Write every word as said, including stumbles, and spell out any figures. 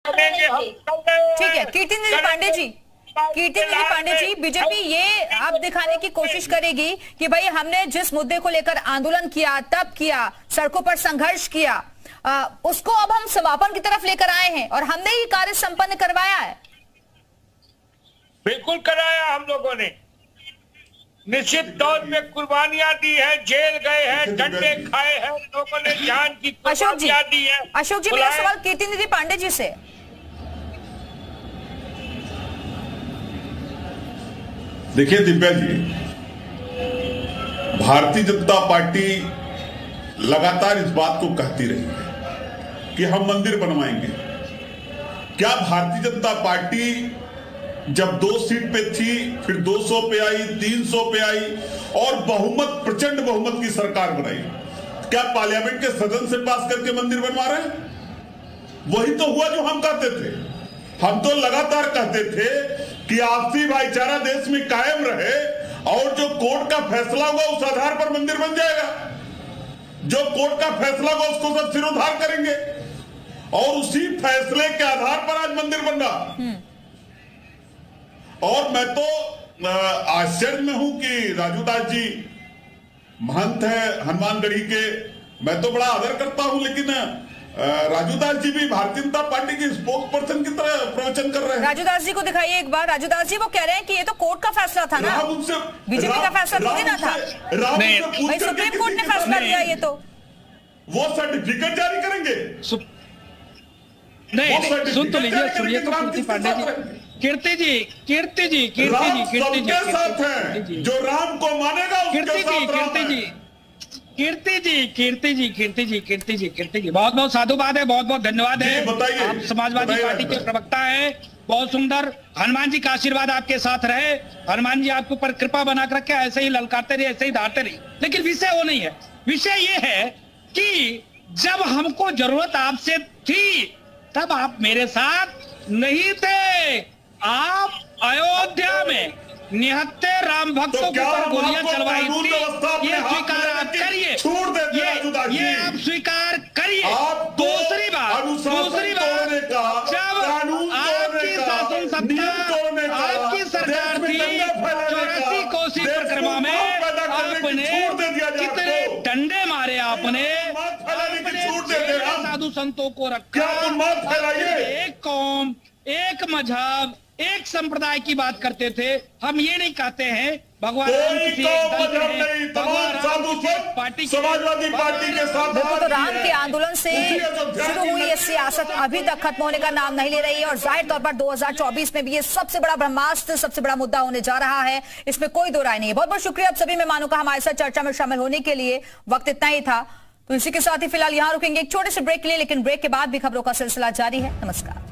करेंगे हम। ठीक है कीर्तिंद्र पांडे जी, कीर्तिंद्र पांडे जी, बीजेपी ये अब दिखाने की कोशिश करेगी कि भाई हमने जिस मुद्दे को लेकर आंदोलन किया, तब किया, सड़कों पर संघर्ष किया, आ, उसको अब हम समापन की तरफ लेकर आए हैं और हमने ये कार्य संपन्न करवाया है। बिल्कुल कराया हम लोगों ने, निश्चित तौर पे कुर्बानियां दी है, जेल गए हैं, डंडे खाए हैं लोगों ने, जान की कुर्बानियां दी है। अशोक जी, मेरा सवाल कीर्तिंद्र पांडे जी से, देखिए दिव्या जी, भारतीय जनता पार्टी लगातार इस बात को कहती रही है कि हम मंदिर बनवाएंगे। क्या भारतीय जनता पार्टी जब दो सीट पे थी, फिर दो सौ पे आई, तीन सौ पे आई और बहुमत, प्रचंड बहुमत की सरकार बनाई, क्या पार्लियामेंट के सदन से पास करके मंदिर बनवा रहे हैं? वही तो हुआ जो हम कहते थे। हम तो लगातार कहते थे कि आपसी भाईचारा देश में कायम रहे और जो कोर्ट का फैसला होगा उस आधार पर मंदिर बन जाएगा। जो कोर्ट का फैसला होगा उसको सब सिरोधार करेंगे और उसी फैसले के आधार पर आज मंदिर बन रहा। और मैं तो आश्चर्य में हूं कि राजू दास जी महंत है हनुमानगढ़ी के, मैं तो बड़ा आदर करता हूं, लेकिन राजू दास जी भी भारतीय जनता पार्टी के स्पोक्स पर्सन की तरह प्रवचन कर रहे हैं। राजू दास जी को दिखाइए एक बार। राजू दास जी वो कह रहे हैं कि ये तो कोर्ट का फैसला था ना, बीजेपी का फैसला थोड़ी ना था। भाई सुप्रीम कोर्ट ने फैसला दिया, ये तो वो सर्टिफिकेट जारी करेंगे। नहीं, सुन तो लीजिए, सुनिए तो कीर्ति पांडे जी, कीर्ति जी, कीर्ति जी, कीर्ति जी, कीर्ति जी, साथ है जो राम को मानेगा उसके साथ। कीर्ति जी, कीर्ति जी, कीर्ति जी, कीर्ति जी, कीर्ति जी, कीर्ति जी, बहुत बहुत साधुवाद है, बहुत बहुत धन्यवाद है। आप समाजवादी पार्टी के प्रवक्ता हैं, बहुत सुंदर। हनुमान जी का आशीर्वाद आपके साथ रहे, हनुमान जी आपके ऊपर कृपा बना कर रखे, ऐसे ही ललकारते रहे, ऐसे ही धारते रहे। लेकिन विषय वो नहीं है। विषय ये है कि जब हमको जरूरत आपसे थी तब आप मेरे साथ नहीं थे। आप अयोध्या में निहत्ते राम भक्तों के ऊपर गोलियां चलवाई थी, ये स्वीकार आप करिए, ये ये आप स्वीकार करिए। दूसरी बात, दूसरी बात, जब आपकी शासन सत्ता, आपकी सरकार थी, चौरासी कोसी परिक्रमा में आपने कितने डंडे मारे, आपने साधु संतों को रखा। एक कौम, एक मजहब, एक संप्रदाय की बात करते थे। हम ये नहीं कहते हैं भगवान राम किसी एक दल के हैं, भगवान राम किसी पार्टी के, समाजवादी पार्टी के साथ। देखो तो राम के आंदोलन से शुरू हुई ये सियासत अभी तक खत्म होने का नाम नहीं ले रही है और जाहिर तौर पर दो हज़ार चौबीस में भी ये सबसे बड़ा ब्रह्मास्त्र, सबसे बड़ा मुद्दा होने जा रहा है, इसमें कोई दो राय नहीं है। बहुत बहुत शुक्रिया आप सभी मेहमानों का हमारे साथ चर्चा में शामिल होने के लिए। वक्त इतना ही था, तो इसी के साथ ही फिलहाल यहां रुकेंगे एक छोटे से ब्रेक के लिए, लेकिन ब्रेक के बाद भी खबरों का सिलसिला जारी है। नमस्कार।